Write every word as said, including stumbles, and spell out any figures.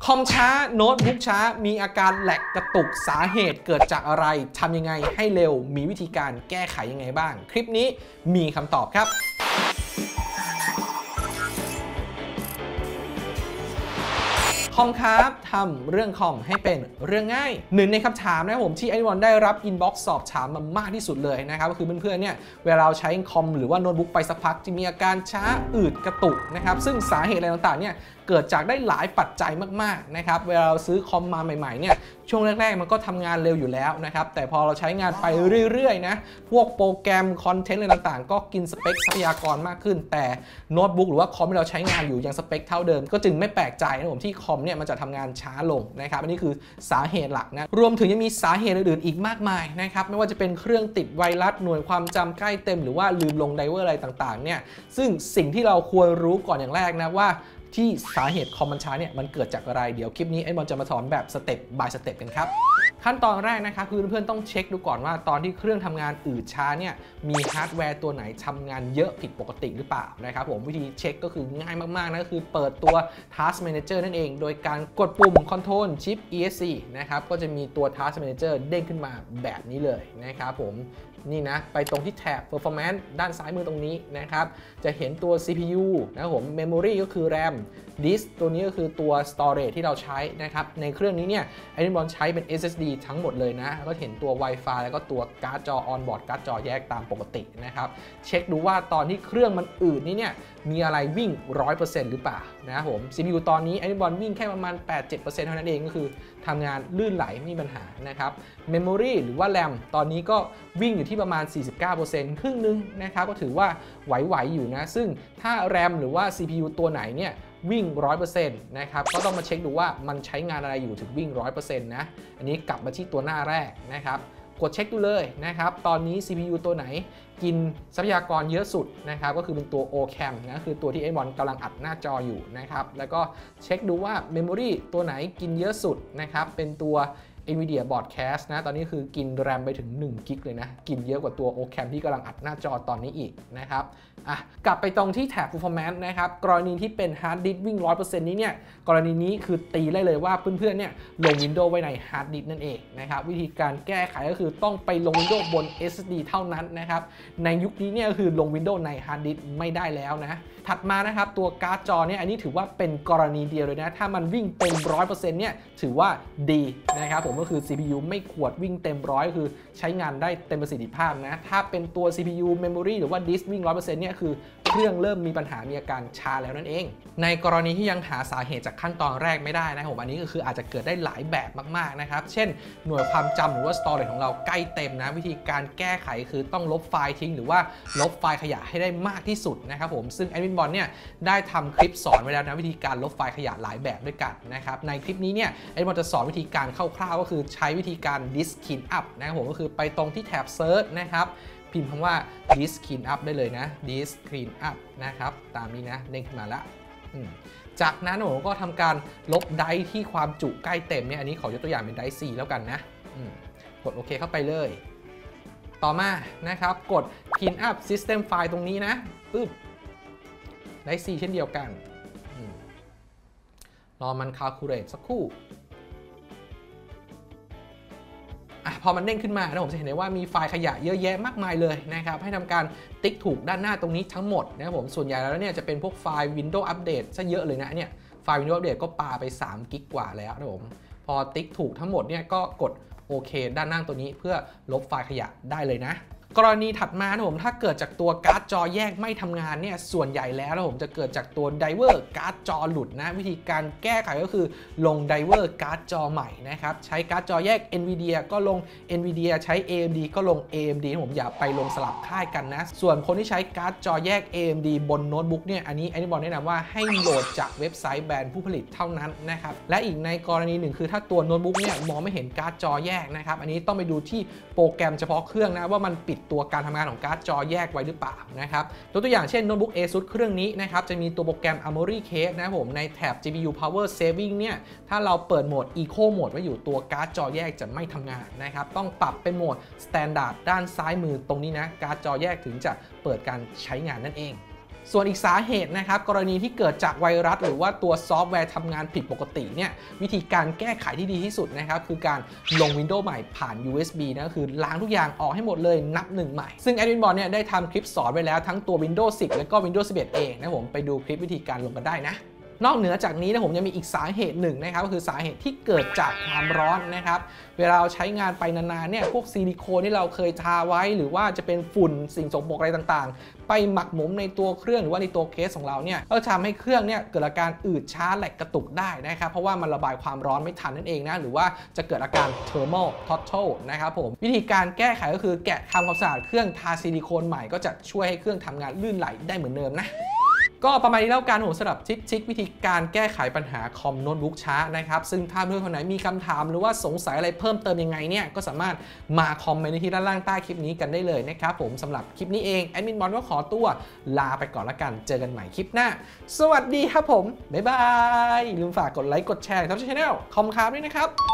คอมช้าโน้ตบุ๊กช้ามีอาการแหลกกระตุกสาเหตุเกิดจากอะไรทำยังไงให้เร็วมีวิธีการแก้ไขยังไงบ้างคลิปนี้มีคำตอบครับคอมครับทำเรื่องคอมให้เป็นเรื่องง่ายหนึ่งในคำถามนะผมที่ไอวอนได้รับอินบ็อกซ์สอบถามมามากที่สุดเลยนะครับก็คือเพื่อนๆเนี่ยเวลาเราใช้คอมหรือว่าโน้ตบุ๊กไปสักพักจะมีอาการช้าอืดกระตุกนะครับซึ่งสาเหตุอะไรต่างๆเนี่ยเกิดจากได้หลายปัจจัยมากๆนะครับเวลาเราซื้อคอมมาใหม่ๆเนี่ยช่วงแรกๆมันก็ทำงานเร็วอยู่แล้วนะครับแต่พอเราใช้งานไปเรื่อยๆนะพวกโปรแกรมคอนเทนต์อะไรต่างๆก็กินสเปคทรัพยากรมากขึ้นแต่โน้ตบุ๊กหรือว่าคอมที่เราใช้งานอยู่ยังสเปคเท่าเดิมก็จึงไม่แปลกใจนะผมที่คอมเนี่ยมันจะทำงานช้าลงนะครับอันนี้คือสาเหตุหลักนะรวมถึงยังมีสาเหตุอื่นๆอีกมากมายนะครับไม่ว่าจะเป็นเครื่องติดไวรัสหน่วยความจำใกล้เต็มหรือว่าลืมลงไดเวอร์อะไรต่างๆเนี่ยซึ่งสิ่งที่เราควรรู้ก่อนอย่างแรกนะว่าที่สาเหตุคอมมันช้าเนี่ยมันเกิดจากอะไรเดี๋ยวคลิปนี้ไอ้บอลจะมาสอนแบบสเต็ป by สเต็ปกันครับขั้นตอนแรกนะคะคือเพื่อนๆต้องเช็คดูก่อนว่าตอนที่เครื่องทำงานอืดช้าเนี่ยมีฮาร์ดแวร์ตัวไหนทำงานเยอะผิดปกติหรือเปล่านะครับผมวิธีเช็คก็คือง่ายมากๆนะก็คือเปิดตัว Task Manager นั่นเองโดยการกดปุ่ม Control Shift อี เอส ซี นะครับก็จะมีตัว Task Manager เด้งขึ้นมาแบบนี้เลยนะครับผมนี่นะไปตรงที่แท็บ Performance ด้านซ้ายมือตรงนี้นะครับจะเห็นตัว ซี พี ยู นะครับผม Memory ก็คือ RAM Disk ตัวนี้ก็คือตัว Storage ที่เราใช้นะครับในเครื่องนี้เนี่ยไอ้นี่บอลใช้เป็น เอส เอส ดี ทั้งหมดเลยนะก็เห็นตัว Wi-Fi แล้วก็ตัวการ์ดจอ On-board การ์ดจอแยกตามปกตินะครับเช็คดูว่าตอนที่เครื่องมันอืดนี่เนี่ยมีอะไรวิ่ง หนึ่งร้อยเปอร์เซ็นต์ หรือเปล่านะครับผม ซี พี ยู ตอนนี้ไอ้นี่บอลวิ่งแค่ประมาณ แปดถึงเจ็ดเปอร์เซ็นต์ เท่านั้นเองก็คือทำงานลื่นไหลไม่มีปัญหานะครับ Memory หรือว่า RAM ตอนนี้ก็วิ่งอยู่ที่ประมาณ สี่สิบเก้าเปอร์เซ็นต์ ครึ่งนึงนะครับก็ถือว่าไหวๆอยู่นะซึ่งถ้า RAM หรือว่า ซี พี ยู ตัวไหนเนี่ยวิ่ง หนึ่งร้อยเปอร์เซ็นต์ นะครับก็ต้องมาเช็คดูว่ามันใช้งานอะไรอยู่ถึงวิ่ง หนึ่งร้อยเปอร์เซ็นต์ นะอันนี้กลับมาที่ตัวหน้าแรกนะครับกดเช็คดูเลยนะครับตอนนี้ ซี พี ยู ตัวไหนกินทรัพยากรเยอะสุดนะครับก็คือเป็นตัว โอ แคม นะคือตัวที่ไอ้บอลกำลังอัดหน้าจออยู่นะครับแล้วก็เช็คดูว่า Memory ตัวไหนกินเยอะสุดนะครับเป็นตัว NVIDIA Broadcast นะตอนนี้คือกิน RAM ไปถึงหนึ่งกิกเลยนะกินเยอะกว่าตัว โอ แคม ที่กำลังอัดหน้าจอตอนนี้อีกนะครับอ่ะกลับไปตรงที่แท็บ Performance นะครับกรณีที่เป็น Hard Disk วิ่ง หนึ่งร้อยเปอร์เซ็นต์ นี้เนี่ยกรณีนี้คือตีได้เลยว่าเพื่อนๆเนี่ยลง Windows ไว้ใน Hard Disk นั่นเองนะครับวิธีการแก้ไขก็คือต้องไปลง Windows บน เอส เอส ดี เท่านั้นนะครับในยุคนี้เนี่ยก็คือลง Windows ใน Hard Disk ไม่ได้แล้วนะถัดมานะครับตัวการ์ดจอเนี่ยอันนี้ถือว่าเป็นกรณีเดียวเลยนะถ้ามันวิ่งเต็ม หนึ่งร้อยเปอร์เซ็นต์ เนี่ยถือว่าดีนะครับผมก็คือ ซี พี ยู ไม่ควรวิ่งเต็มร้อยคือใช้งานได้เต็มประสิทธิภาพนะถ้าเป็นตัว ซี พี ยู Memory หรือว่า Disk วิ่ง หนึ่งร้อยเปอร์เซ็นต์ เนี่ยคือเครื่องเริ่มมีปัญหามีอาการช้าแล้วนั่นเองในกรณีที่ยังหาสาเหตุจากขั้นตอนแรกไม่ได้นะผมอันนี้ก็คืออาจจะเกิดได้หลายแบบมากๆนะครับเช่นหน่วยความจำหรือว่า storage ของเราใกล้เต็มนะวิธีการแก้ไขคือต้องลบไฟล์ทิ้งหรือว่าลบไฟล์ขยะให้ได้มากที่สุดนะครับผมซึ่งแอดมินบอลเนี่ยได้ทำคลิปสอนไว้แล้วนะวิธีการลบไฟล์ขยะหลายแบบด้วยกันนะครับในคลิปนี้เนี่ยแอดมินบอลจะสอนวิธีการคร่าวๆก็คือใช้วิธีการ disk clean up นะครับผมก็คือไปตรงที่แท็บ search นะครับพิมพ์คำว่า disk clean up ได้เลยนะ disk clean up นะครับตามนี้นะเด้งขึ้นมาแล้วจากนั้นผมก็ทำการลบไดร์ที่ความจุใกล้เต็มเนี่ยอันนี้ขอยกตัวอย่างเป็นไดร์สี่แล้วกันนะกดโอเคเข้าไปเลยต่อมานะครับกด clean up system file ตรงนี้นะปึ๊บไดร์สี่เช่นเดียวกันรอมัน calculate สักครู่พอมันเด้งขึ้นมานะผมจะเห็นได้ว่ามีไฟล์ขยะเยอะแยะมากมายเลยนะครับให้ทำการติ๊กถูกด้านหน้าตรงนี้ทั้งหมดนะครับผมส่วนใหญ่แล้วเนี่ยจะเป็นพวกไฟล์ Windows Update ซะเยอะเลยนะเนี่ยไฟล์ Windows Update ก็ปาไปสามกิกกว่าแล้วนะผมพอติ๊กถูกทั้งหมดเนี่ยก็กดโอเคด้านล่างตัวนี้เพื่อลบไฟล์ขยะได้เลยนะกรณีถัดมานะผมถ้าเกิดจากตัวการ์ดจอแยกไม่ทำงานเนี่ยส่วนใหญ่แล้วนะผมจะเกิดจากตัวไดเวอร์การ์ดจอหลุดนะวิธีการแก้ไขก็คือลงไดเวอร์การ์ดจอใหม่นะครับใช้การ์ดจอแยก NVIDIA ก็ลง NVIDIA ใช้ เอ เอ็ม ดี ก็ลง เอ เอ็ม ดี ผมอย่าไปลงสลับค่ายกันนะส่วนคนที่ใช้การ์ดจอแยก เอ เอ็ม ดี บนโน้ตบุ๊กเนี่ยอันนี้ไอ้นี่บอลแนะนำว่าให้โหลดจากเว็บไซต์แบรนด์ผู้ผลิตเท่านั้นนะครับและอีกในกรณีหนึ่งคือถ้าตัวโน้ตบุ๊กเนี่ยมองไม่เห็นการ์ดจอแยกนะครับอันนี้ต้องไปดูที่โปรแกรมเฉพาะเครื่องนะว่ามันปิดตัวการทำงานของการ์ดจอแยกไว้หรือเปล่านะครับตัวตัวอย่างเช่นโน้ตบุ๊ก Asus เครื่องนี้นะครับจะมีตัวโปรแกรม Armoury Case นะผมในแถบ จี พี ยู Power Saving เนี่ยถ้าเราเปิดโหมด Eco Mode ไว้อยู่ตัวการ์ดจอแยกจะไม่ทำงานนะครับต้องปรับเป็นโหมด Standard ด้านซ้ายมือตรงนี้นะการ์ดจอแยกถึงจะเปิดการใช้งานนั่นเองส่วนอีกสาเหตุนะครับกรณีที่เกิดจากไวรัสหรือว่าตัวซอฟต์แวร์ทำงานผิดปกติเนี่ยวิธีการแก้ไขที่ดีที่สุดนะครับคือการลง Windows ใหม่ผ่าน ยู เอส บี นะก็คือล้างทุกอย่างออกให้หมดเลยนับหนึ่งใหม่ซึ่ง Admin Bot เนี่ยได้ทำคลิปสอนไว้แล้วทั้งตัว Windows สิบ และก็ Windows สิบเอ็ด เองนะผมไปดูคลิปวิธีการลงกันได้นะนอกเหนือจากนี้นะผมยังมีอีกสาเหตุหนึ่งนะครับก็คือสาเหตุที่เกิดจากความร้อนนะครับเวลาเราใช้งานไปนานๆเนี่ยพวกซิลิโคนที่เราเคยทาไว้หรือว่าจะเป็นฝุ่นสิ่งสกปรกอะไรต่างๆไปหมักหมมในตัวเครื่องหรือว่าในตัวเคสของเราเนี่ยก็ทำให้เครื่องเนี่ยเกิดอาการอืดช้าแหลกกระตุกได้นะครับเพราะว่ามันระบายความร้อนไม่ทันนั่นเองนะหรือว่าจะเกิดอาการ thermal throttle นะครับผมวิธีการแก้ไขก็คือแกะทำความสะอาดเครื่องทาซิลิโคนใหม่ก็จะช่วยให้เครื่องทำงานลื่นไหลได้เหมือนเดิมนะก็ประมาณนี้แล้วกันผมสำหรับทิปทิควิธีการแก้ไขปัญหาคอมโน้ตบุ๊กช้านะครับซึ่งถ้าเพื่อนคนไหนมีคำถามหรือว่าสงสัยอะไรเพิ่มเติมยังไงเนี่ยก็สามารถมาคอมเมนต์ที่ด้านล่างใต้คลิปนี้กันได้เลยนะครับผมสำหรับคลิปนี้เองแอดมินบอลก็ขอตัวลาไปก่อนละกันเจอกันใหม่คลิปหน้าสวัสดีครับผมบ๊ายบายอย่าลืมฝากกดไลค์กดแชร์ทับช่องคอมครับด้วยนะครับ